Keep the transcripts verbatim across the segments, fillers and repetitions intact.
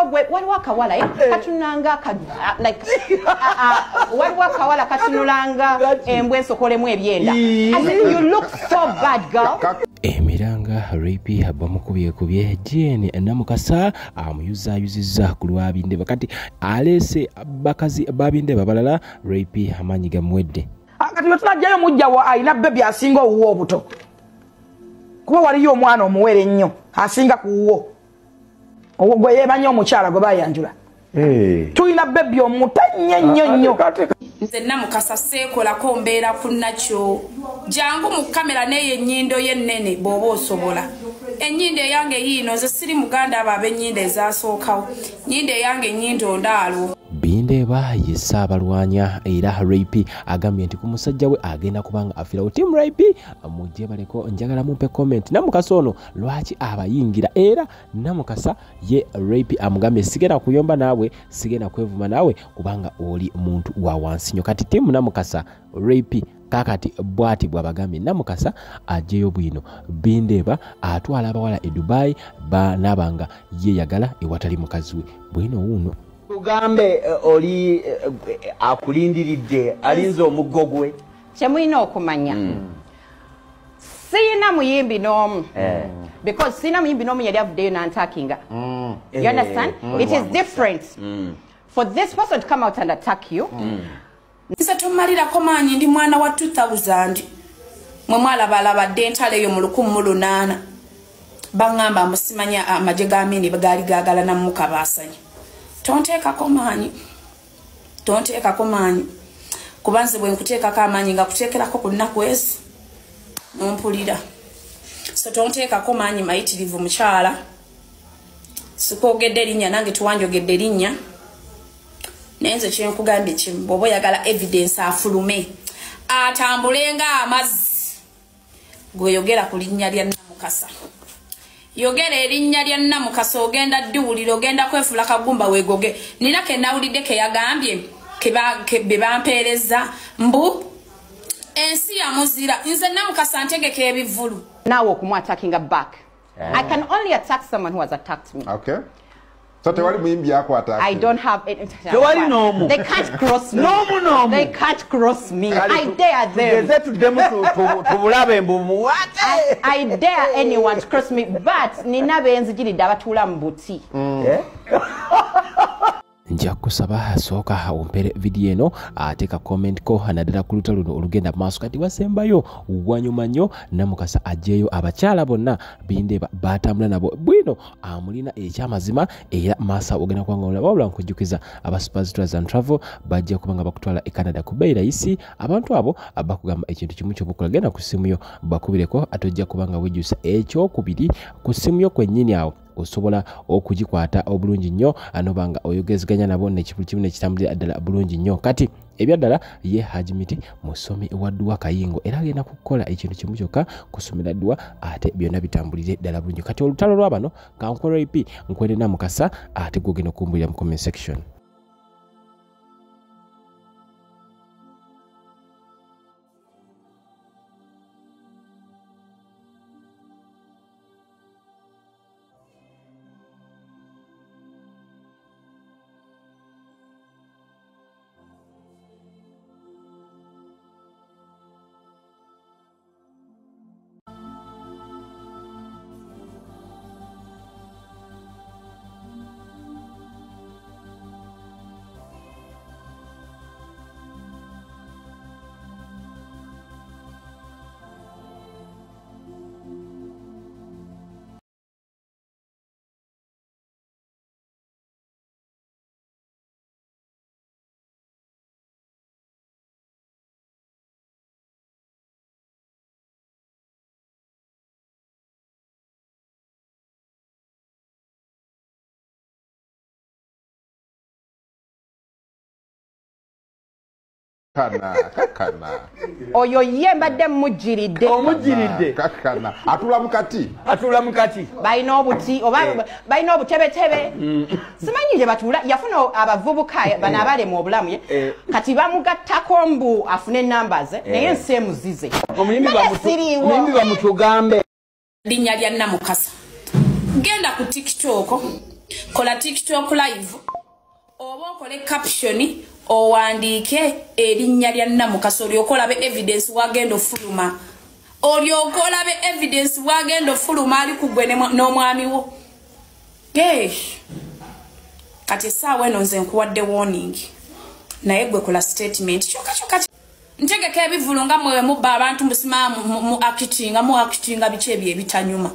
gwe waliwo akawala katunanga like waliwo akawala katunulanga embwa ensokolemu ebyenda. You look so bad, girl. Emiranga rape abamukubye kubye Jane Namukasa amuyuza yuziza kulwa bindeba kati alese bakazi babindeba balala rape amanyiga mwedde. Kati tunajjayo mujja wa aina baby asinga uwo obuto. Kuba waliyo omwana omuwere nnyo asinga kuwo. Ogwe yebanya omukyala gwe bayanjula. Eh. Tuyina baby omutanye nnyo nnyo. Nze Namukasa sekola ko mbeera ku nakyo. Jangu mu kamera neye nnyindo ye nnene bw'oba osobola. Ennyindo yange yiino nze siri muganda ababe ennyindo ezasookawo. Nnyindo yange nnyindo ndaalo. Bindeba yesaabalwanya era rape agambye nti ku musajja we agenda kubanga afirawo team rape amujje baleko njagala mumpe comment. Namukasa ono lwaki abayingira era Namukasa ye rape amugambye sigenda kuyomba naawe sigenda kwevuma naawe kubanga oli muntu wa wansinyo kati team Namukasa rape kakati bwati bwabagambye Namukasa ajeyo bwino Bindeba atwala abawala e Dubai ba nabanga ye yagala ewatali mukazi we bwino wuno Tugambe uh, oli uh, akulindiridde alinze omugogwe kyemulina okumanya mm. Sina muyimbi n'omu eh. Because sina muyimbi n'omu yali avuddeyo n'antakinga mm. You understand? Mm. It is different mm. For this person to come out and attack you mm. Nisa tumalira komanyi ndi mwana wa two thousand mwe mwalabalabadde entale yo mu lukumi mu lunaana bangamba musimanya amaje gamini bagali gagala na muka basanya. Don't take a command. Don't take a command. Kubanze bwe nkuteeka kamanyi nga kuteekerako ku nnakwezi nompulira. So don't take a command mayitirivu mukyala. Sikoogedde linnya nange tuwanjogedde linnya. Nenze kyenkugambye kimu bw'oba oyagala evidence afulume. Atambulenga amazzi. Gweyogera ku linnya lya Namukasa. Yogera erinnya lya Namukasa ogenda dduwulira ogenda kwefula kagumba wegoge nina ke nawulidde ke yagambye ke bampeereza mbu ensi ya muzira nze Namukasa ntegeka ebivulu naawe okumu attacking back. Yeah. I can only attack someone who has attacked me. Okay. So tewali muyimbi yako attack. I don't have it. Tewali nomu. They can't cross me. Nomu nomu. They can't cross me. I dare them. Geze tu demo tu bulabe mbumu. What? I dare anyone to cross me, but nina benzigiride abatula mbuti. Eh? Nja kusaba asooka ompere video eno ateka comment ko anadala ku lutalo luno olugenda maaso kati wasembayo wanyuma nnyo Namukasa ajeyo abakyala bonna Bindeba batambula nabo bwino amulina ekyamazima era masa ogenda kwangala wabula nkujjukiza aba Spurs and Travel bajja kubanga bakutwala e Canada ku beira isi abantu abo abakugamba ekintu kimu kyobukola genda ku simu yo bakubireko atojja kubanga wejusa ekyo kubiri ku simu yo kwennyini awo osobola okugikwata obulungi nnyo anobanga oyogezeganya nabo nekibuli kimu nekitambulira ddala bulungi nnyo kati ebyaddala ye Hajimiti musomi ewadduwa Kayingo era agenda kukola ekintu kimu kyokka kusomera dduwa ate byonna bitambulire ddala bulungi kati olutalo lwabano kankora rape nkwere Namukasa ate gogenda okumbulira mu comment section. Kana kakana oyo ye mbadde mujiride omujiride kakana atula mukati atula mukati bayina obuti oba bayina obutebetebe simanyi je batula yafuna abavubuka bana abale mu obulamu ye kati bamugattako mbu afune numbers naye nse muzize omuyimbi bamutugambe linnya lya Namukasa genda ku TikTok kola TikTok live oba okole caption owandiike erinnya lya Namukasa olyokola be evidence wagenda ofuluma olyokola be evidence wagenda ofuluma ali kugwe n'omwami wo gesh kati saawa eno nze nkuwadde warning naye gwe kola statement kyokka kyokka ntegeka ebivulu nga mwewe mubba abantu musima mu actinga mu actinga bice ebyo ebitanyuma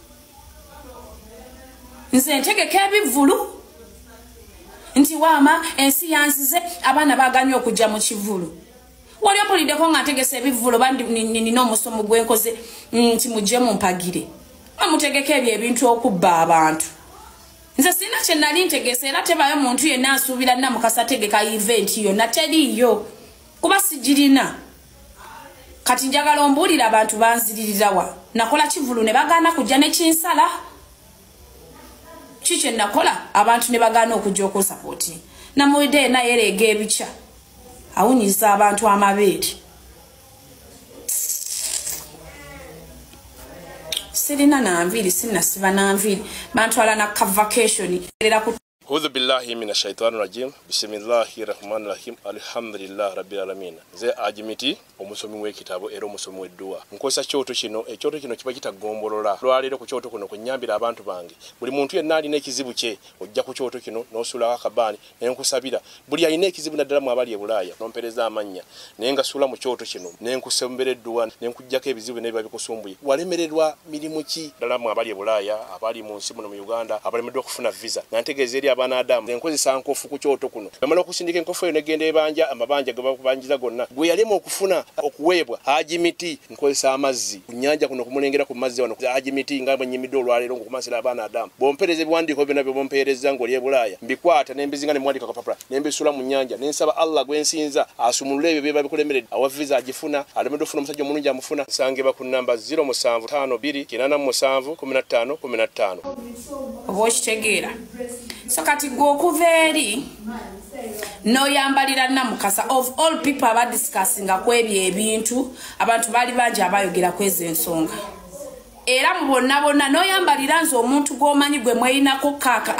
nze ntegeka ebivulu nti wama ensi yansize abaana baganya okujja mu kivulu wali opoliddeko nga ntegesa ebivulu bandi nina omusomo gwenkoze nti mujje mumpagire amutegeka ebyo ebintu okubba abantu nze sina kye nali ntegesa era tebayo muntu yenna asuubira Namukasa ategeka event yonna teriiyo kuba sigirina kati njagala ombuulira abantu banziririrawa nakola kivulu ne bagaana kujja ne kinsala kikye nakola abantu ne bagaana okujja okusapooti namuwedde naye ereega ebica awunyiza abantu amabeere sirina nanviiri sinasiba nanviiri bantwala na kavacation erera ku A'udhu billahi minash shaitani rajim. Bismillahir rahmanir rahim. Alhamdulillah rabbil alamin. Ze ajimiti omusomi w'ekitabo era omusomi w'edduwa. Nkosa kyoto kino ekyoto kino kiba kitagombolola. Lwaliro ku kyoto kuno kunyambira abantu bange. Buli muntu yenna alina ekizibu kye ojja ku kyoto kino n'osula akabani nenkusabira. Buli alina ekizibu naddala mu abali e Bulaya nompereza amanya. Nenga sula mu kyoto kino nenkusembera edduwa nenkujjako ebizibu ne bikusumbuye. Walemererwa mirimu ki ddala mu abali e Bulaya abali mu nsi muno mu Uganda abalemeddwa okufuna visa. Nantegeeza abana Adamu enkozesa nkofu ku kyoto kuno amala okusindika enkofu eyo negenda ebanja amabanja ge bakubanjiza gonna gwe yalema okufuna okuweebwa ajimiti nkozesa amazzi kunyanja kuno kumulengera ku mazzi wano ajimiti nga banyimidde olwalero ngokumasira abana Adamu bompereze ebiwandiiko byonna bye bompereza ng'oli e Bulaya mbikwata nembizinga ne mwandika kapapula nembisula mu nyanja nensaba Allah gwensinza asumulule ebyo bye babikulemeredde awa visa agifuna alemedde ofuna omusajja omulungi amufuna nsangeba ku namba zero musanvu ttaano bbiri kinaana mu musanvu kumi na ttaano kumi na ttaano oba okitegeera so kati gwe okuva eri noyambalira Namukasa of all people abadiscussinga ku ebyo ebintu abantu bali bangi abayogera ku ezo ensonga era mu bonna bonna noyambalira nze omuntu gw'omanyi gwe mweyinako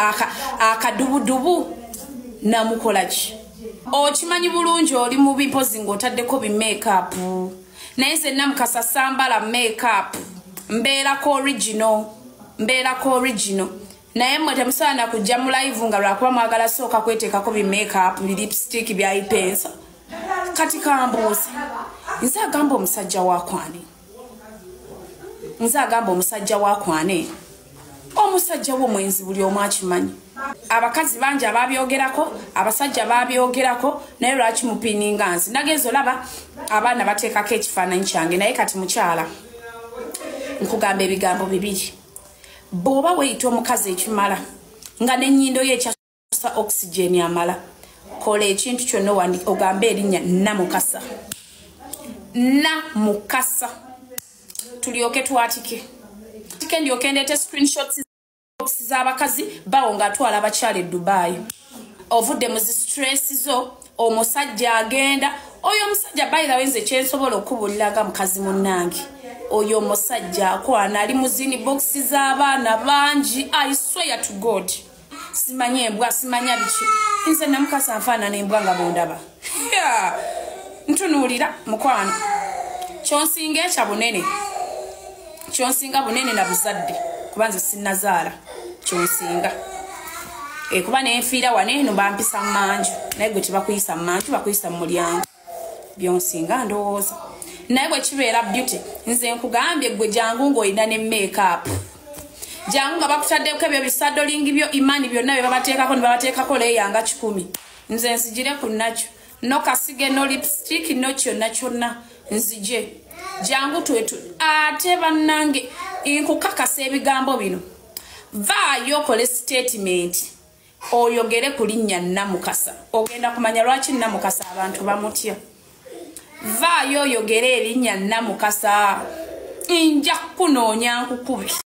akadubudubu namukola ki okimanyi bulungi oli mu bimpozi ng'otaddeko bi make-up naye nze Namukasa sambala make-up mbeerako original mbeerako original naye mwe temusaana kujja mu live nga lwakuba mwagala sooka kweteekako bi make-up bi lipstick bya ipensa kati kambuuze nze agamba omusajja wakwane nze agamba omusajja wakwane omusajja wo mwenzi buli omu akimanyi abakazi bangi ababyogerako abasajja babyogerako naye lwaki mupininga nzi nagenza olaba abaana bateekako ekifaananyi kyange naye kati mukyala nkugamba ebigambo bibiri boba weyita omukazi ekimala nga n'ennyindo ye ekyasa oxygen amala kola ekintu kyonna ogambe erinnya Namukasa Namukasa tulyoke twatike tike ndyoke ndeete screenshots z'abakazi bawo ng'atwala abakyala e Dubai ovudde mu zi stress zo omusajja agenda oyo omusajja bayira wenze kyensobola okubulira nga mukazi munnange oyo omusajja akwana ali muzini boxi z'abaana bangi I swear to God simanye embwa simanya biki nze Namukasa nfaanana embwa nga bondaba ntunuulira mukwano kyonsinga ekya bunene kyonsinga bunene na buzadde kuba nze sinnazaala kyonsinga ekuba nenfiira wane eno bampisa mu manju naye gwe tebakuyisa mu manju bakuyisa mu mulyango byonsinga ndowooza naye bwe kibeera beauty nze nkugambye gwe jangu ng'olina ne make-up jangu nga bakutaddeko ebyo bisadolingi byo imani byonna bye babateekako ne babateekako leeyanga kikumi nze nzigire ku nakyo no kasige no lipstick no kyonna kyonna nzije jangu twetu ate bannange nkukakasa ebigambo bino vaayo okole statement oyogere ku linnya Namukasa ogenda kumanya lwaki Namukasa abantu bamutya vaayo oyogere erinnya Namukasa nja kunoonya nkukube